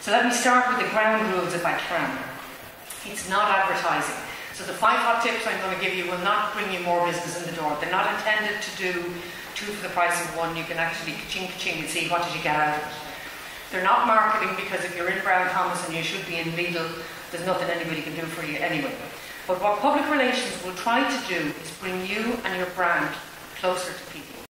So let me start with the ground rules if I can. It's not advertising. So the 5 hot tips I'm going to give you will not bring you more business in the door. They're not intended to do 2 for the price of 1. You can actually ka-ching and see what did you get out of it. They're not marketing, because if you're in Brown Thomas and you should be in Lidl, there's nothing anybody can do for you anyway. But what public relations will try to do is bring you and your brand closer to people.